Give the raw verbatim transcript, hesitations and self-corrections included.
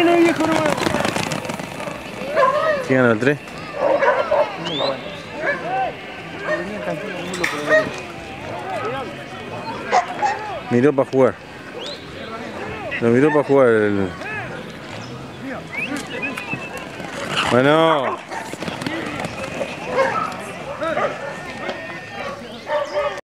bueno, viejo, hermano. ¿Quién ganó el tres? Miró para jugar. Lo miró para jugar el... Bueno.